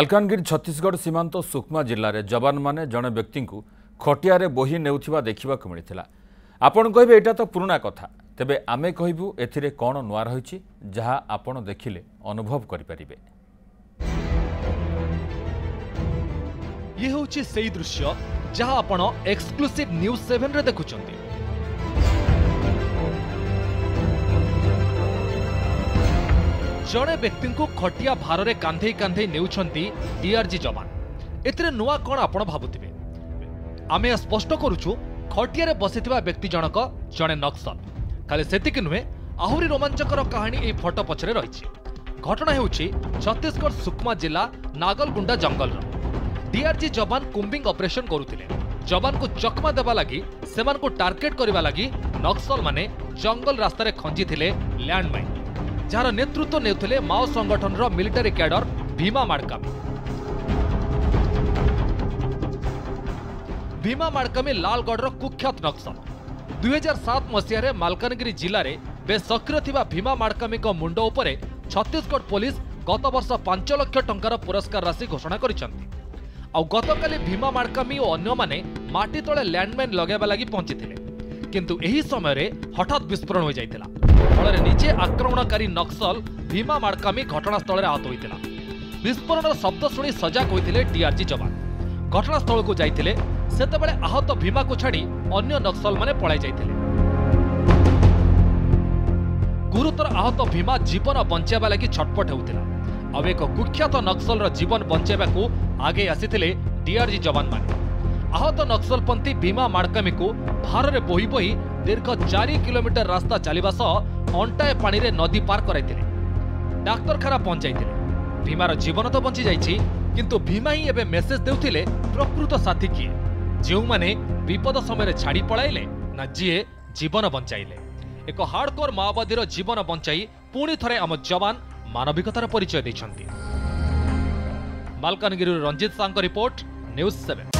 मालकानगिरी छत्तीसगढ़ सीमांत सुकमा जिले में जवान माने जड़े व्यक्ति को खटिया बोही नेउथिबा देखा मिलता। आपण कहे यहाँ तो पुराना कथा, तेबे आमे कहबू एथिरे कौन नुआ रही जहाँ आपण देखिले अनुभव करें। ये होची सेई दृश्य जहाँ आपण एक्सक्लूसिव न्यूज 7 रे देखुचंती। जड़े व्यक्ति को खटिया भार में कांधे कांधे नेउछंती डीआरजी जवान। एथिरे नुआ कौन आपण भाबुथिबे? आमे स्पष्ट करूछु, खटिया रे बसिथिबा व्यक्ति जनक जड़े नक्सल। खाली सेतिक नुहे, आहुरी रोमांचकर कहानी ए फोटो पछरे रहिछि। घटना हेउछि छत्तीसगढ़ सुकमा जिला नागलगुंडा जंगल। डीआरजी जवान कुंबिंग ऑपरेशन करुथिले। जवान को चकमा देवा लगी सेमान को टार्गेट करबा लगी नक्सल माने जंगल रास्ता रे खंजी थिले लैंडमाइन, जार नेतृत्व नेउथिले माओ संगठन रो मिलिटरी कैडर भीमा माड़कामी। भीमा माड़कामी लालगढ़ रो कुख्यात नक्सल। 2007 मसीह मालकानगिरी जिले में बेस सक्रिय थिबा भीमा माड़कामी को मुंड उपरे छत्तीसगढ़ पुलिस गत वर्ष 5 लाख टंकार पुरस्कार राशि घोषणा करिसंती। आउ गतकाली भीमा माड़कामी और अन्य माने माटी तले लैंडमाइन लगेबा लगी पहुंचीथिले, किंतु एही समय रे हठात विस्फोरण हो जाइतिला। फल निजे आक्रमणकारी नक्सल भीमा माड़कामी घटनास्थल में आहत होइतिला। विस्फोरण शब्द शुणी सजाग होइतिले डीआरजी जवान। घटनास्थल को जाइतिले, सेतेबेले आहत भीमा को छाड़ी अन्य नक्सल माने पळाई जाइतिले। गुरुतर आहत भीमा जीवन बंचाइबा लगी छटपट हेउतिला। अब एक कुख्यात नक्सल जीवन बंचाइबाकू आगे आसीथिले डीआरजी जवान माने। आहत नक्सलपंथी भीमा माड़कामी को भार में बोही बोही दीर्घ 4 किलोमीटर रास्ता चलिबा सह अंटाए पानी रे नदी पार कराइतिले। डाक्तरखाना पहुंचाइतिले। भीमार जीवन तो बंची जाइछि, किंतु भीमा ही एबे मेसेज देउथिले प्रकृत साथी किए, जेउ माने विपद समय छाड़ी पळाइले ना जिए जीवन बंचाइले। एक हार्डकोर माओवादी जीवन बंचाई पुणी थरे आम जवान मानविकतार परिचय दैछंती। मालकानगिरी रंजित सांग रिपोर्ट, न्यूज 7।